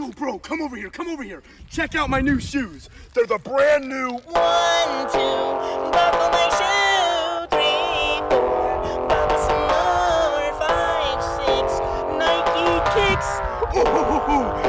Yo, bro, come over here, come over here. Check out my new shoes. They're the brand new 1, 2, buckle my shoe. 3, 4, buckle some more. 5, 6, Nike kicks. Ooh,